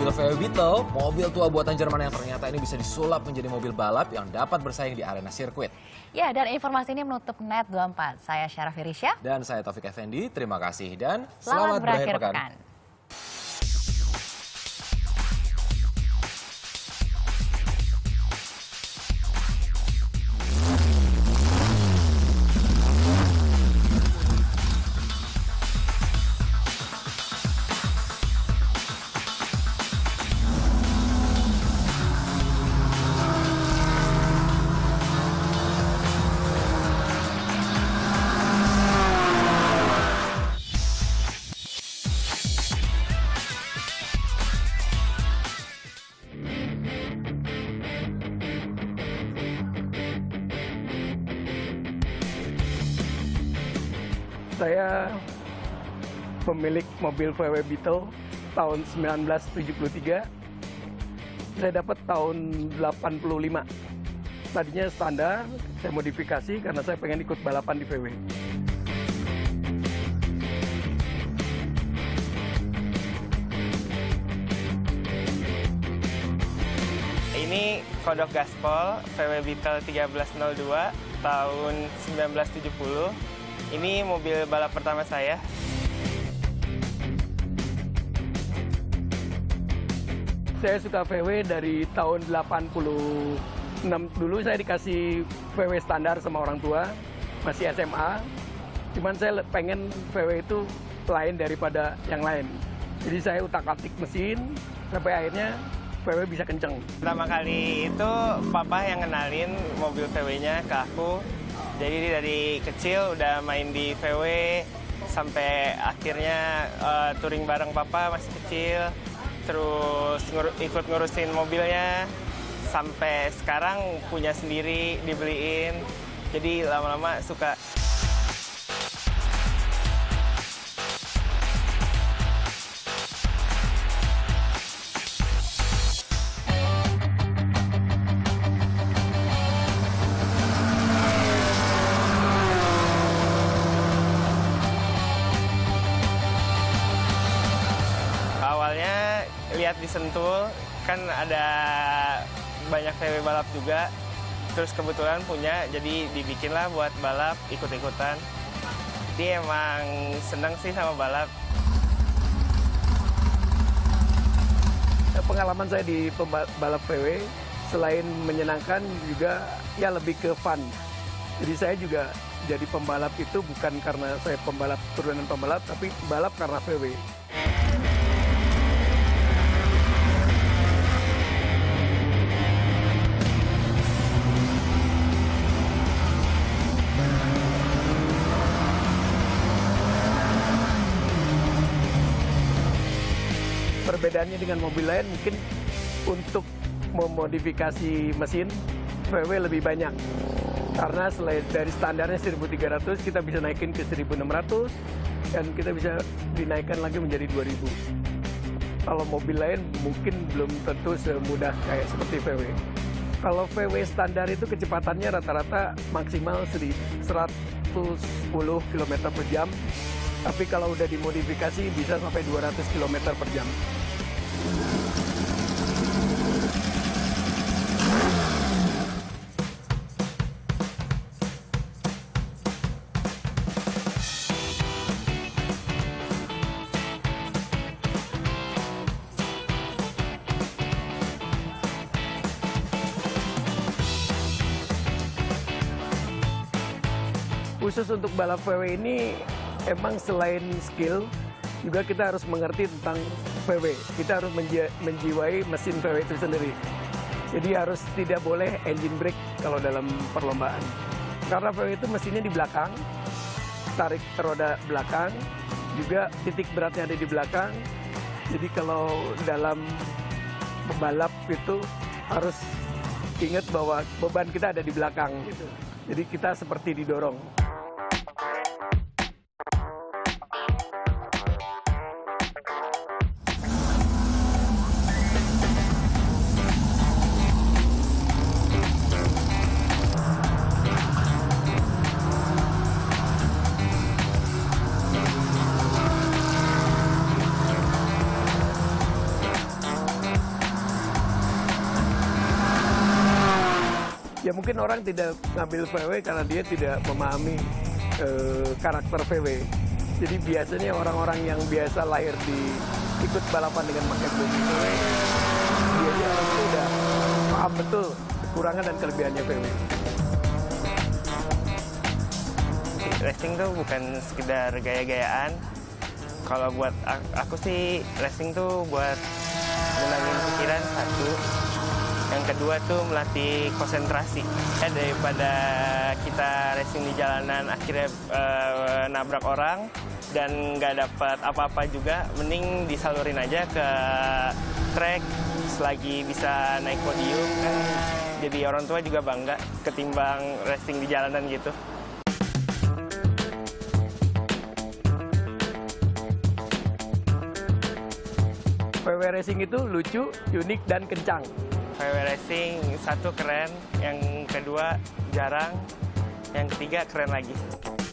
mobil VW Beetle, mobil tua buatan Jerman yang ternyata ini bisa disulap menjadi mobil balap yang dapat bersaing di arena sirkuit. Ya, dan informasi ini menutup Net 24. Saya Syara Firisya. Dan saya Taufik Effendi, terima kasih dan Selamat berakhir pekan. Saya pemilik mobil VW Beetle tahun 1973. Saya dapat tahun 85. Tadinya standar, saya modifikasi karena saya pengen ikut balapan di VW. Ini kodok gaspol VW Beetle 1302 tahun 1970. Ini mobil balap pertama saya. Saya suka VW dari tahun 86. Dulu saya dikasih VW standar sama orang tua, masih SMA. Cuman saya pengen VW itu lain daripada yang lain. Jadi saya utak-atik mesin, sampai akhirnya VW bisa kenceng. Pertama kali itu papa yang kenalin mobil VW-nya ke aku. Jadi dari kecil udah main di VW, sampai akhirnya touring bareng papa masih kecil. Terus ikut ngurusin mobilnya, sampai sekarang punya sendiri, dibeliin. Jadi lama-lama suka. Awalnya lihat di Sentul, kan ada banyak VW balap juga. Terus kebetulan punya, jadi dibikinlah buat balap, ikut-ikutan. Dia emang seneng sih sama balap. Pengalaman saya di balap VW, selain menyenangkan juga ya lebih ke fun. Jadi saya juga jadi pembalap itu bukan karena saya pembalap turunan pembalap, tapi balap karena VW. Perbedaannya dengan mobil lain mungkin untuk memodifikasi mesin VW lebih banyak. Karena selain dari standarnya 1.300 kita bisa naikin ke 1.600 dan kita bisa dinaikkan lagi menjadi 2.000. Kalau mobil lain mungkin belum tentu semudah kayak seperti VW. Kalau VW standar itu kecepatannya rata-rata maksimal 110 km per jam. Tapi kalau udah dimodifikasi bisa sampai 200 km per jam. Khusus untuk balap VW ini, emang selain skill, juga kita harus mengerti tentang VW. Kita harus menjiwai mesin VW itu sendiri. Jadi harus tidak boleh engine brake kalau dalam perlombaan. Karena VW itu mesinnya di belakang, tarik roda belakang, juga titik beratnya ada di belakang. Jadi kalau dalam pembalap itu harus ingat bahwa beban kita ada di belakang. Jadi kita seperti didorong. mungkin orang tidak ngambil VW karena dia tidak memahami karakter VW. Jadi biasanya orang-orang yang biasa lahir di ikut balapan dengan pakai mobil VW, biasanya orang itu udah paham betul kekurangan dan kelebihannya VW. Racing tuh bukan sekedar gaya-gayaan. Kalau buat aku sih racing tuh buat menangin pikiran satu. Yang kedua tuh melatih konsentrasi. Daripada kita racing di jalanan akhirnya nabrak orang dan nggak dapat apa-apa juga, mending disalurin aja ke track selagi bisa naik podium kan. Jadi orang tua juga bangga ketimbang racing di jalanan gitu. VW Racing itu lucu, unik, dan kencang. VW Racing satu keren, yang kedua jarang, yang ketiga keren lagi.